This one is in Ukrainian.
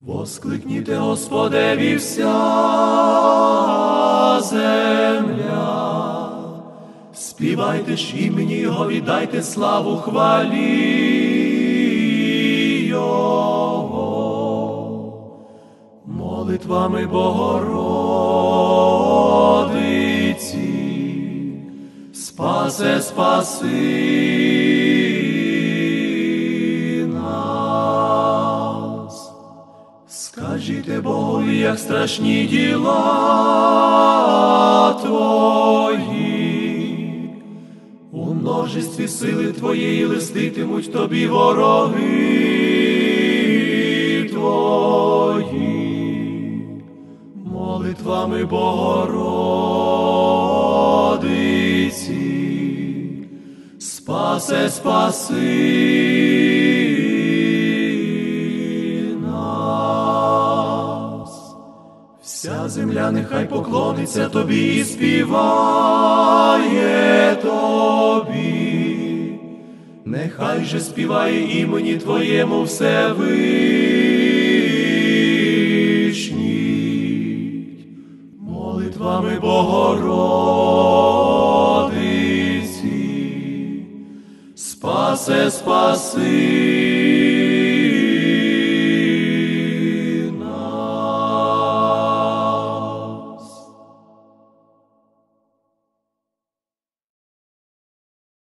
Воскликніте Господеві вся земля, співайте ж імені Його, віддайте славу хвалі Його. Молитвами Богородиці, спаси нас. Скажіть Богові, як страшні діла Твої, у множестві сили Твоєї листитимуть Тобі вороги Твої. Молитвами Богородиці, спаси нас. Вся земля нехай поклониться Тобі і співає Тобі, нехай же співає імені Твоєму Всевишній. Молитвами Богородиці, спаси